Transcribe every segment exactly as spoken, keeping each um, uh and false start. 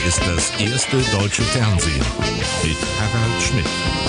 ist das erste deutsche Fernsehen mit Harald Schmidt.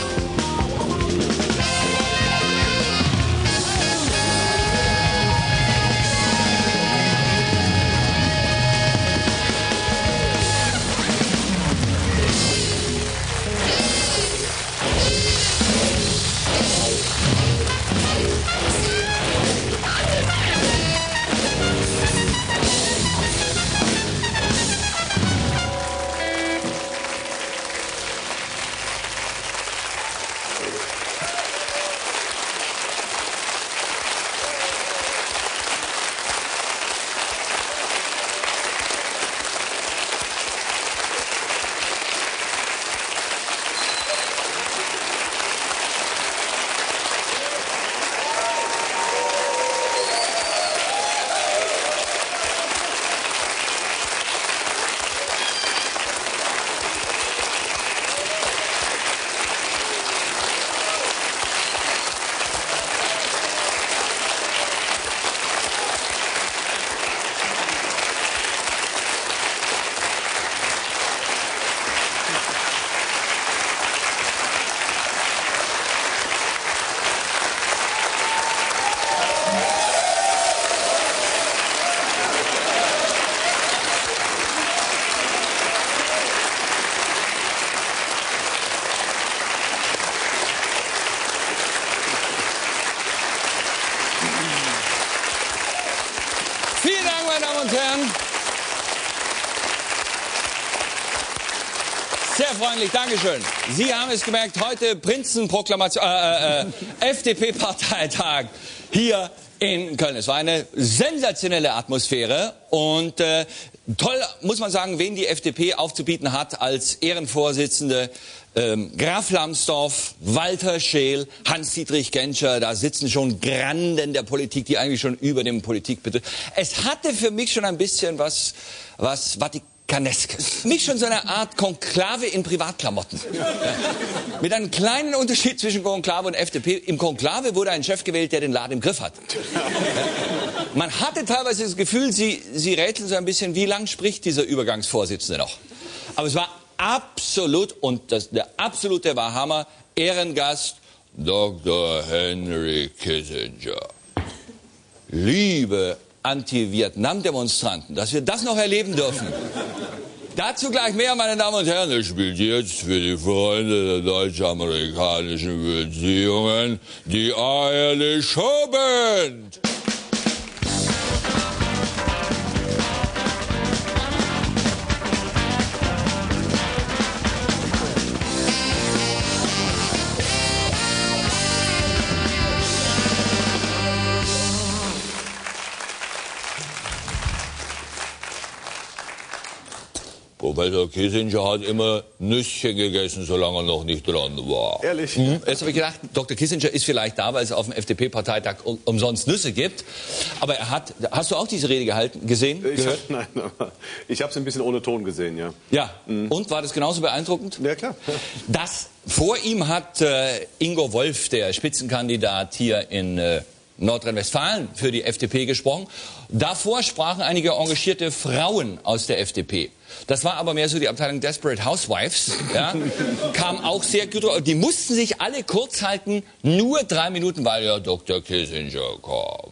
Sehr freundlich, Dankeschön. Sie haben es gemerkt, heute Prinzenproklamation, äh, äh, F D P-Parteitag hier in Köln. Es war eine sensationelle Atmosphäre und äh, toll, muss man sagen, wen die F D P aufzubieten hat als Ehrenvorsitzende. Ähm, Graf Lambsdorff, Walter Scheel, Hans-Dietrich Genscher, da sitzen schon Granden der Politik, die eigentlich schon über dem Politik betrifft. Es hatte für mich schon ein bisschen was, was Vatikaneskes. Mich schon so eine Art Konklave in Privatklamotten. Ja. Mit einem kleinen Unterschied zwischen Konklave und F D P. Im Konklave wurde ein Chef gewählt, der den Laden im Griff hat. Ja. Man hatte teilweise das Gefühl, sie, sie rätseln so ein bisschen, wie lang spricht dieser Übergangsvorsitzende noch. Aber es war absolut, und das, der absolute war Hammer, Ehrengast Doktor Henry Kissinger. Liebe Anti-Vietnam-Demonstranten, dass wir das noch erleben dürfen. Dazu gleich mehr, meine Damen und Herren. Es spielt jetzt für die Freunde der deutsch-amerikanischen Beziehungen die Eierliche Showband. Professor Kissinger hat immer Nüsschen gegessen, solange er noch nicht dran war. Ehrlich? Mhm. Jetzt habe ich gedacht, Doktor Kissinger ist vielleicht da, weil es auf dem F D P-Parteitag um, umsonst Nüsse gibt. Aber er hat, hast du auch diese Rede gehalten, gesehen, ich gehört? Hab, nein, aber ich habe es ein bisschen ohne Ton gesehen, ja. Ja, mhm. Und war das genauso beeindruckend? Ja, klar. Das, vor ihm hat äh, Ingo Wolf, der Spitzenkandidat hier in äh, Nordrhein-Westfalen für die F D P gesprochen. Davor sprachen einige engagierte Frauen aus der F D P. Das war aber mehr so die Abteilung Desperate Housewives. Ja, kam auch sehr gut. Die mussten sich alle kurz halten, nur drei Minuten, weil ja Doktor Kissinger kam.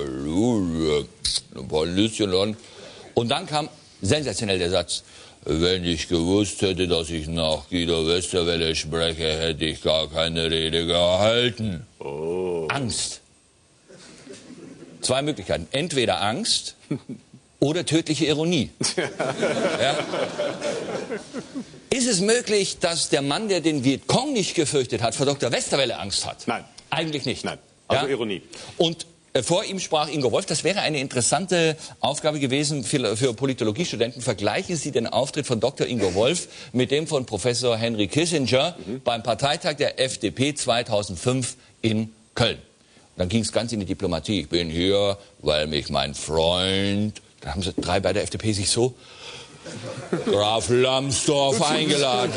Ein paar Nüsschen an. Und dann kam sensationell der Satz: Wenn ich gewusst hätte, dass ich nach Guido Westerwelle spreche, hätte ich gar keine Rede gehalten. Oh. Angst. Zwei Möglichkeiten. Entweder Angst oder tödliche Ironie. Ja? Ist es möglich, dass der Mann, der den Vietcong nicht gefürchtet hat, vor Doktor Westerwelle Angst hat? Nein. Eigentlich nicht. Nein. Also ja? Ironie. Und äh, vor ihm sprach Ingo Wolf. Das wäre eine interessante Aufgabe gewesen für, für Politologiestudenten. Vergleichen Sie den Auftritt von Doktor Ingo Wolf mit dem von Professor Henry Kissinger mhm. beim Parteitag der F D P zweitausendfünf in Köln. Dann ging es ganz in die Diplomatie. Ich bin hier, weil mich mein Freund, da haben sie drei bei der F D P sich so, Graf Lambsdorff eingeladen.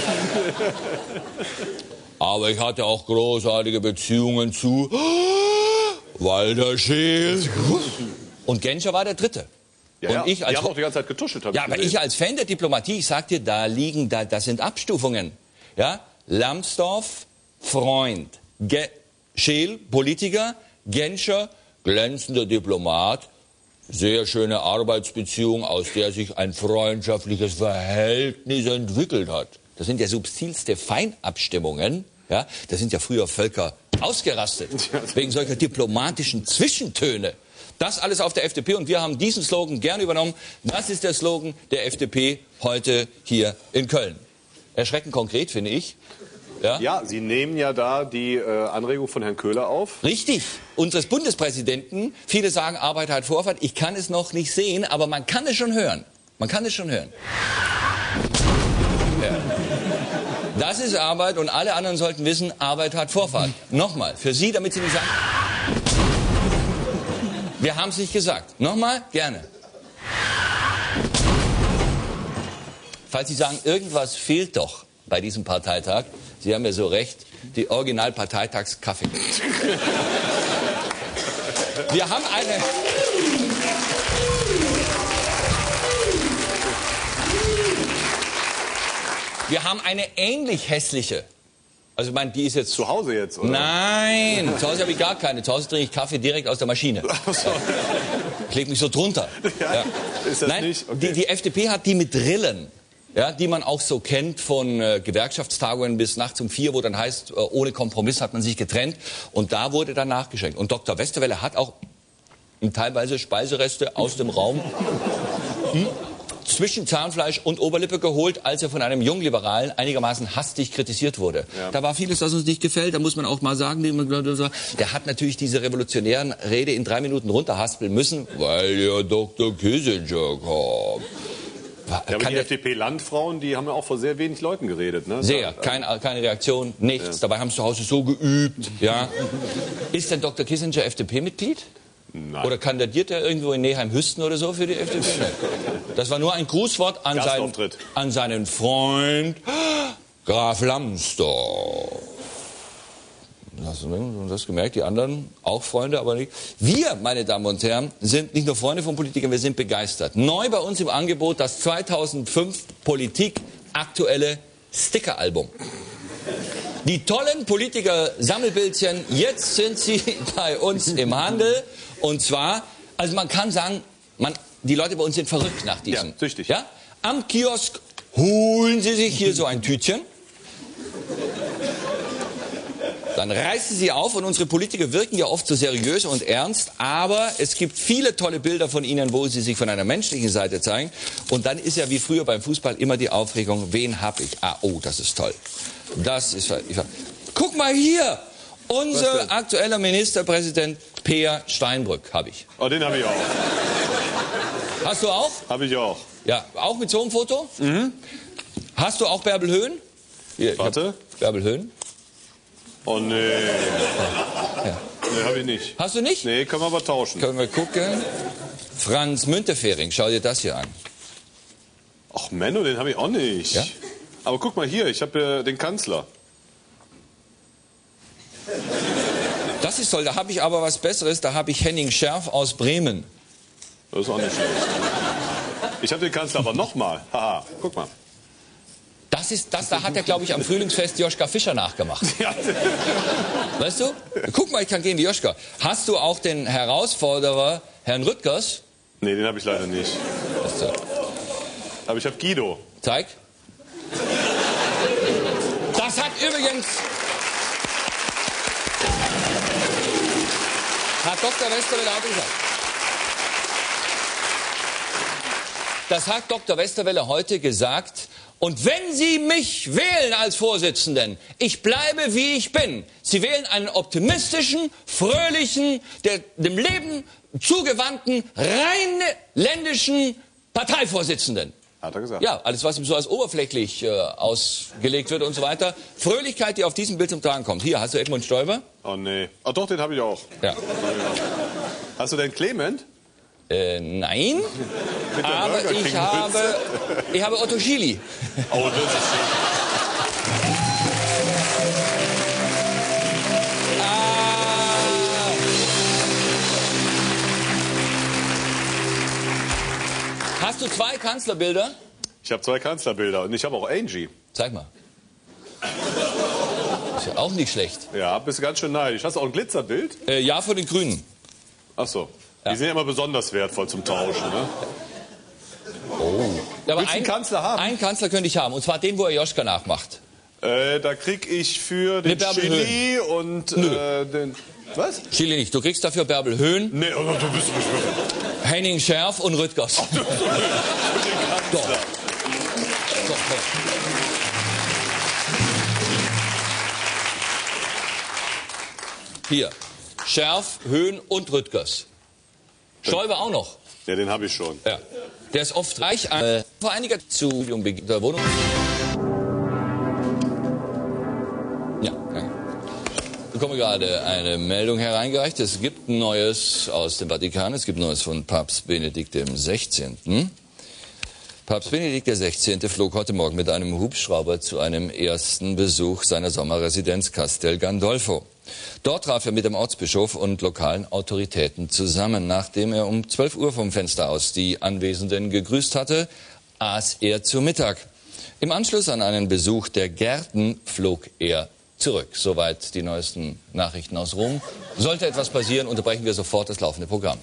Aber ich hatte auch großartige Beziehungen zu Walter Scheel. Und Genscher war der Dritte. Ja, und ja. ich als die haben auch die ganze Zeit getuschelt. Ja, aber ich als Fan der Diplomatie, ich sag dir, da liegen, da, das sind Abstufungen. Ja, Lambsdorff, Freund, Ge Scheel, Politiker, Genscher, glänzender Diplomat, sehr schöne Arbeitsbeziehung, aus der sich ein freundschaftliches Verhältnis entwickelt hat. Das sind ja subtilste Feinabstimmungen. Ja, da sind ja früher Völker ausgerastet wegen solcher diplomatischen Zwischentöne. Das alles auf der F D P und wir haben diesen Slogan gern übernommen. Das ist der Slogan der F D P heute hier in Köln. Erschreckend konkret, finde ich. Ja? Ja, Sie nehmen ja da die äh, Anregung von Herrn Köhler auf. Richtig. Unseres Bundespräsidenten. Viele sagen, Arbeit hat Vorfahrt. Ich kann es noch nicht sehen, aber man kann es schon hören. Man kann es schon hören. Ja. Das ist Arbeit und alle anderen sollten wissen, Arbeit hat Vorfahrt. Nochmal, für Sie, damit Sie nicht sagen... Wir haben es nicht gesagt. Nochmal? Gerne. Falls Sie sagen, irgendwas fehlt doch bei diesem Parteitag, Sie haben ja so recht, die Original-Parteitagskaffee. Wir haben eine... Wir haben eine ähnlich hässliche... Also ich meine, die ist jetzt... Zu Hause jetzt, oder? Nein, zu Hause habe ich gar keine. Zu Hause trinke ich Kaffee direkt aus der Maschine. Ach so. Klebt mich so drunter. Ja, Ja. ist das Nein, nicht? Okay. die, die F D P hat die mit Rillen, ja, die man auch so kennt von äh, Gewerkschaftstagungen bis nachts um vier, wo dann heißt, äh, ohne Kompromiss hat man sich getrennt. Und da wurde dann nachgeschenkt. Und Doktor Westerwelle hat auch teilweise Speisereste aus dem Raum hm, zwischen Zahnfleisch und Oberlippe geholt, als er von einem Jungliberalen einigermaßen hastig kritisiert wurde. Ja. Da war vieles, das uns nicht gefällt, da muss man auch mal sagen, der hat natürlich diese revolutionären Rede in drei Minuten runterhaspeln müssen, weil ja Doktor Kissinger kommt. Ja, aber Kann die der, F D P-Landfrauen, die haben ja auch vor sehr wenig Leuten geredet. Ne? sehr, kein, keine Reaktion, nichts. Dabei haben sie zu Hause so geübt. Ja. Ist denn Doktor Kissinger F D P-Mitglied? Nein. Oder kandidiert er irgendwo in Neheim-Hüsten oder so für die F D P? Das war nur ein Grußwort an, seinen, Gastauftritt. an seinen Freund Graf Lambsdorff. Hast du das gemerkt? Die anderen auch Freunde, aber nicht. Wir, meine Damen und Herren, sind nicht nur Freunde von Politikern, wir sind begeistert. Neu bei uns im Angebot das zweitausendfünf Politik aktuelle Stickeralbum. Die tollen Politiker-Sammelbildchen, jetzt sind sie bei uns im Handel. Und zwar, also man kann sagen, man, die Leute bei uns sind verrückt nach diesem. Ja, süchtig. Ja? Am Kiosk holen sie sich hier so ein Tütchen. Dann reißen sie auf und unsere Politiker wirken ja oft so seriös und ernst, aber es gibt viele tolle Bilder von ihnen, wo sie sich von einer menschlichen Seite zeigen. Und dann ist ja wie früher beim Fußball immer die Aufregung, wen hab ich? Ah, oh, das ist toll. Das ist... Ich, guck mal hier! Unser aktueller Ministerpräsident Peer Steinbrück habe ich. Oh, den habe ich auch. Hast du auch? Habe ich auch. Ja, auch mit so einem Foto? Mhm. Hast du auch Bärbel Höhn? Hier, ich Warte. hab Bärbel Höhn. Oh, nee. Ja. Nee, habe ich nicht. Hast du nicht? Nee, können wir aber tauschen. Können wir gucken. Franz Müntefering, schau dir das hier an. Ach, Menno, den habe ich auch nicht. Ja? Aber guck mal hier, ich habe äh, den Kanzler. Das ist toll, da habe ich aber was Besseres, da habe ich Henning Scherf aus Bremen. Das ist auch nicht schlecht. Ich habe den Kanzler aber nochmal. Haha, guck mal. Das ist, das da hat er, glaube ich, am Frühlingsfest Joschka Fischer nachgemacht. Ja. Weißt du? Guck mal, ich kann gehen wie Joschka. Hast du auch den Herausforderer, Herrn Rüttgers? Nee, den habe ich leider nicht. Das, äh, Aber ich habe Guido. Zeig. Das hat übrigens... Hat Doktor Westerwelle auch gesagt. Das hat Doktor Westerwelle heute gesagt. Und wenn Sie mich wählen als Vorsitzenden, ich bleibe wie ich bin. Sie wählen einen optimistischen, fröhlichen, der, dem Leben zugewandten, rheinländischen Parteivorsitzenden. Hat er gesagt. Ja, alles, was ihm so als oberflächlich äh, ausgelegt wird und so weiter. Fröhlichkeit, die auf diesem Bild zum Tragen kommt. Hier, hast du Edmund Stoiber? Oh nee. Ach doch, den habe ich auch. Ja. Hast du denn Clement? Äh, nein. Mit der Aber Burger ich King habe, Mütze? ich habe Otto Schily. Oh, das ist schön. Hast du zwei Kanzlerbilder? Ich habe zwei Kanzlerbilder und ich habe auch Angie. Zeig mal. Ist ja auch nicht schlecht. Ja, bist du ganz schön neidisch. Hast du auch ein Glitzerbild? Äh, ja, von den Grünen. Ach so. Ja. Die sind ja immer besonders wertvoll zum Tauschen, ne? Oh. Aber Willst du einen Kanzler haben? Einen Kanzler könnte ich haben, und zwar den, wo er Joschka nachmacht. Äh, da krieg ich für den Bärbel Chili und äh, den... Was? Chili nicht. Du kriegst dafür Bärbel Höhn, Nee, oh, du bist mich wirklich... Henning Schärf und Rüttgers. Für den Kanzler. Doch. Doch, doch. Hier. Schärf, Höhn und Rüttgers. Stoiber auch noch. Ja, den habe ich schon. Ja. Der ist oft reich. Äh, vor einiger zu der Wohnung. Ja. ja. Ich bekomme gerade eine Meldung hereingereicht. Es gibt Neues aus dem Vatikan. Es gibt Neues von Papst Benedikt dem Sechzehnten Papst Benedikt der Sechzehnte flog heute Morgen mit einem Hubschrauber zu einem ersten Besuch seiner Sommerresidenz Castel Gandolfo. Dort traf er mit dem Ortsbischof und lokalen Autoritäten zusammen. Nachdem er um zwölf Uhr vom Fenster aus die Anwesenden gegrüßt hatte, aß er zu Mittag. Im Anschluss an einen Besuch der Gärten flog er zurück. Soweit die neuesten Nachrichten aus Rom. Sollte etwas passieren, unterbrechen wir sofort das laufende Programm.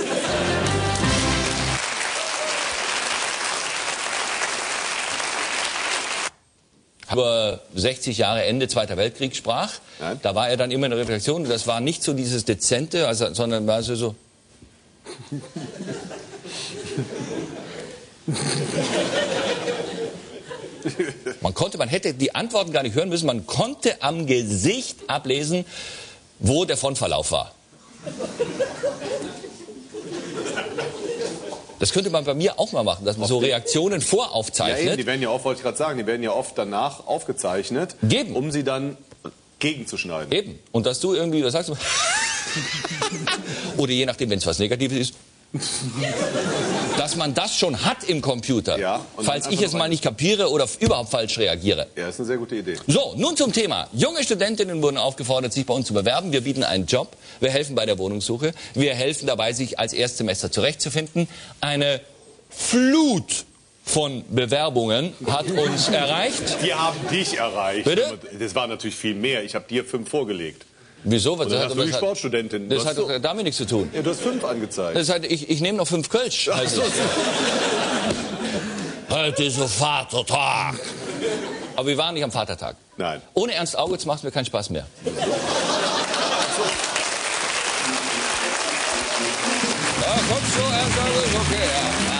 Über sechzig Jahre Ende Zweiter Weltkrieg sprach. Nein. Da war er dann immer in der Redaktion. Das war nicht so dieses Dezente, also, sondern war so so. Man konnte, man hätte die Antworten gar nicht hören müssen. Man konnte am Gesicht ablesen, wo der Frontverlauf war. Das könnte man bei mir auch mal machen, dass man so Reaktionen Ja, voraufzeichnet. eben, die werden ja oft, wollte ich gerade sagen, die werden ja oft danach aufgezeichnet, Geben. um sie dann gegenzuschneiden. Eben. Und dass du irgendwie, was sagst du? Oder je nachdem, wenn es was Negatives ist. Dass man das schon hat im Computer, Ja, und falls dann ich einfach es noch mal ein- nicht kapiere oder überhaupt falsch reagiere. Ja, ist eine sehr gute Idee. So, nun zum Thema. Junge Studentinnen wurden aufgefordert, sich bei uns zu bewerben. Wir bieten einen Job, wir helfen bei der Wohnungssuche, wir helfen dabei, sich als Erstsemester zurechtzufinden. Eine Flut von Bewerbungen hat uns erreicht. Die haben dich erreicht. Bitte? Das war natürlich viel mehr. Ich habe dir fünf vorgelegt. Wieso? Was, Und dann hast du die hat, Sportstudentin. das Du hat hast so, doch damit nichts zu tun. ja, du hast fünf angezeigt. Das heißt, ich, ich nehme noch fünf Kölsch. Ach so. Heute ist so Vatertag. Aber wir waren nicht am Vatertag. Nein. Ohne Ernst Augutz macht es mir keinen Spaß mehr. Ja, komm schon, Ernst Augutz, okay. Ja.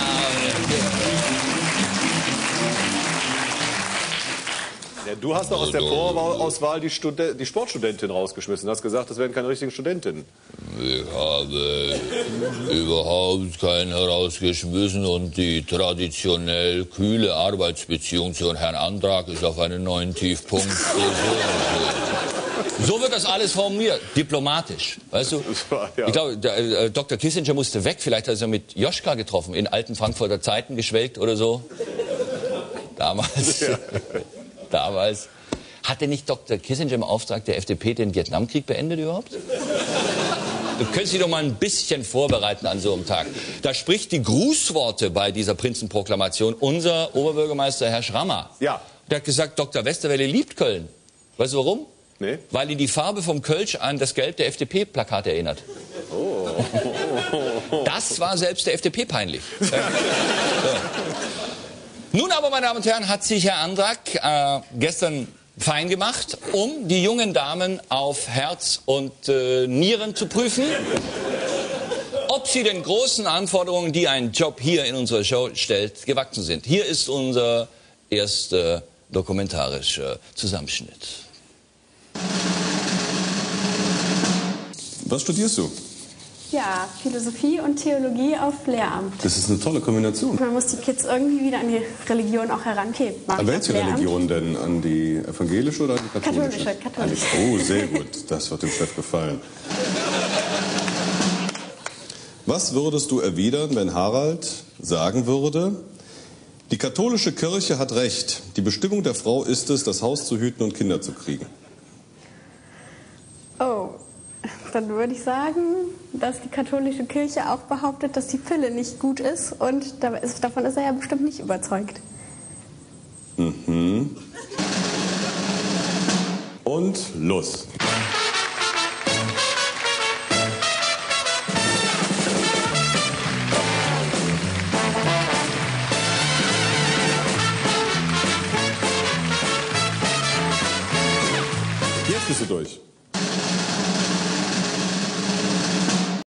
Ja, du hast doch aus der Vorauswahl die, Studen die Sportstudentin rausgeschmissen. Du hast gesagt, das wären keine richtigen Studentinnen. Ich habe überhaupt keinen herausgeschmissen und die traditionell kühle Arbeitsbeziehung zu Herrn Andrack ist auf einen neuen Tiefpunkt gesunken. So wird das alles formuliert, diplomatisch, weißt du? Das war, ja. Ich glaube, der, äh, Doktor Kissinger musste weg, vielleicht hat er sich mit Joschka getroffen, in alten Frankfurter Zeiten geschwelgt oder so. Damals, Ja. damals. Hatte nicht Doktor Kissinger im Auftrag der F D P den Vietnamkrieg beendet überhaupt? Du könntest dich doch mal ein bisschen vorbereiten an so einem Tag. Da spricht die Grußworte bei dieser Prinzenproklamation unser Oberbürgermeister Herr Schrammer. Ja. Der hat gesagt, Doktor Westerwelle liebt Köln. Weißt du warum? Nee. Weil ihn die Farbe vom Kölsch an das Gelb der F D P-Plakate erinnert. Oh. Das war selbst der F D P peinlich. So. Nun aber, meine Damen und Herren, hat sich Herr Andrack äh, gestern fein gemacht, um die jungen Damen auf Herz und äh, Nieren zu prüfen, ob sie den großen Anforderungen, die ein Job hier in unserer Show stellt, gewachsen sind. Hier ist unser erster dokumentarischer Zusammenschnitt. Was studierst du? Ja, Philosophie und Theologie auf Lehramt. Das ist eine tolle Kombination. Man muss die Kids irgendwie wieder an die Religion auch heranheben. An welche Religion denn? An die evangelische oder an die katholische? Katholische, katholische. Oh, sehr gut. Das wird dem Chef gefallen. Was würdest du erwidern, wenn Harald sagen würde, die katholische Kirche hat recht. Die Bestimmung der Frau ist es, das Haus zu hüten und Kinder zu kriegen. Oh, Dann würde ich sagen, dass die katholische Kirche auch behauptet, dass die Pille nicht gut ist. Und da ist, davon ist er ja bestimmt nicht überzeugt. Mhm. Und los. Jetzt bist du durch.